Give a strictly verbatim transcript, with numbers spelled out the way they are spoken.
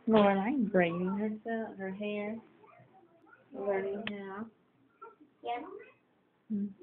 Lorelai braiding herself, her hair, learning how. Yes. Mm.